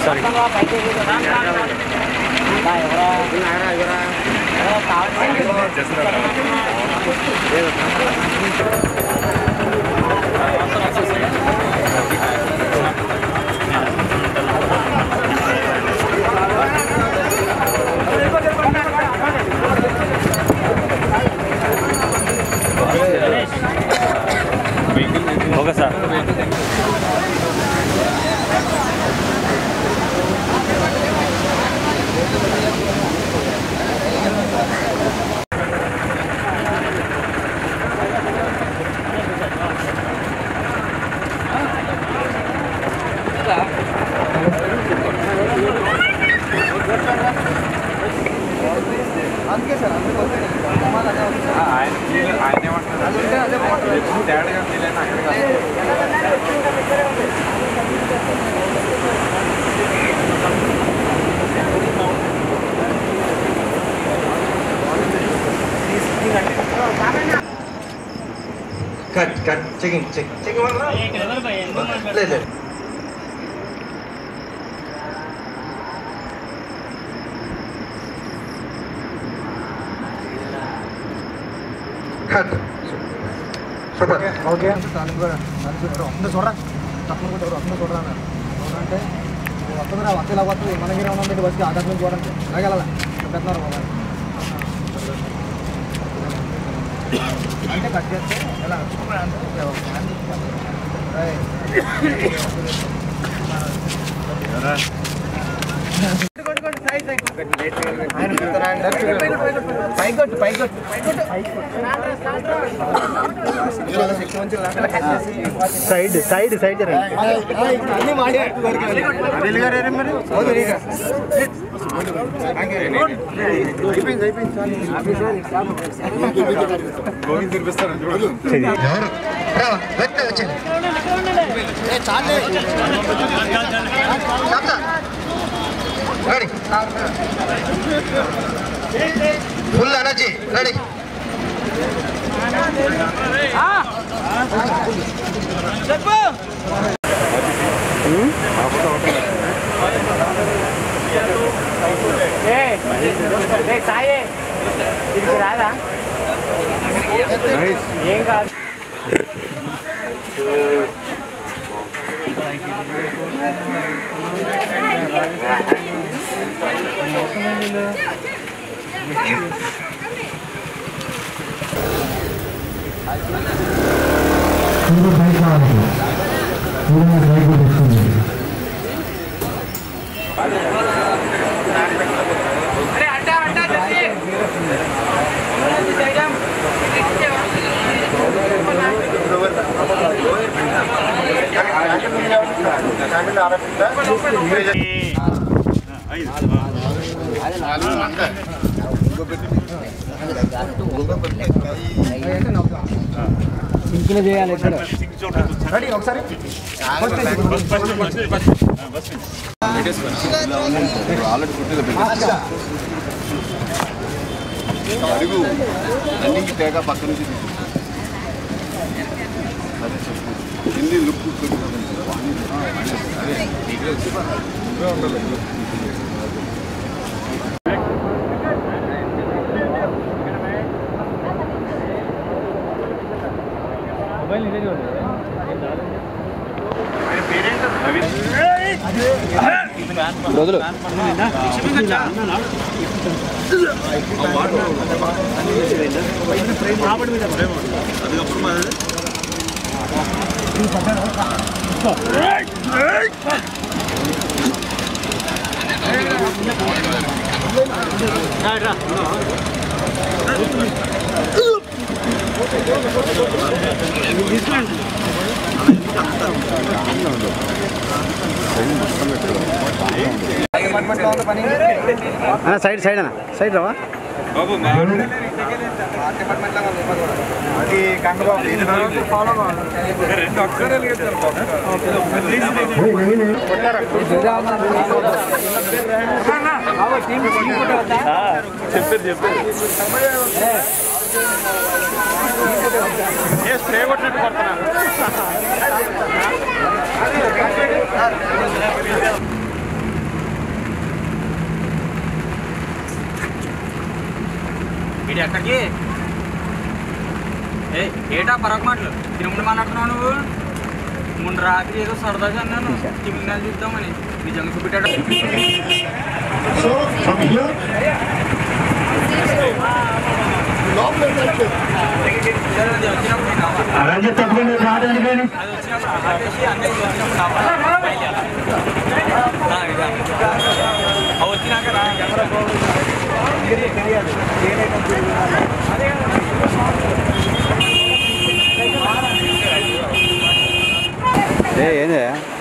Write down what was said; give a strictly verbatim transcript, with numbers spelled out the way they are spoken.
sorry okay sir అందుకే sir ఆయన తేడా cut cut checking check checking లేదు కట్ సూపర్ ఓకే దానికి కూడా అందరూ చూడరా తప్పని కూడా ఎవరు అందరూ చూడరా అన్నారు చూడంటే వస్తుందిరా వస్తే ఇలా వస్తుంది మనకి ఉన్నది వచ్చి ఆధార్ నుంచి చూడండి అలాగే వెళ్ళాలి పెద్దన్నారు బాబా అంటే కట్ చేస్తే ఎలా పైకొట్టు పైకొట్టు సైడ్ సైడ్ సైడ్ గోవింద్ తినిపిస్తారు రెడీ ఫుల్ ఎనర్జీ రెడీ సాయే ఇది రాదా ఏం కాదు ఇంట్లో చేయాలి రెడీ ఒకసారి అడుగు అన్నికి తేగా పక్క నుంచి హిందీ లుక్ మొబైల్ ఇదే చూడండి రోజులు సైడ్ సైడ్ అన్న సైడ్ రావా అది కంగబాబు చెప్పేది చెప్పేది స్ప్రే కొట్టినట్టు కొడుతున్నా ఇది ఎక్కడికి ఏ ఏటా పరకు మాటలు తిరుమల మాట్లాడుతున్నావు నువ్వు మొన్న రాత్రి ఏదో సరదాగా అన్నాను తిమ్మినాలు చూద్దామని నిజంగా చూపెట్టాడు అది వచ్చినప్పుడు ఆపేసి అన్నయ్య వచ్చినప్పుడు కావాలి వచ్చినాక ఏంది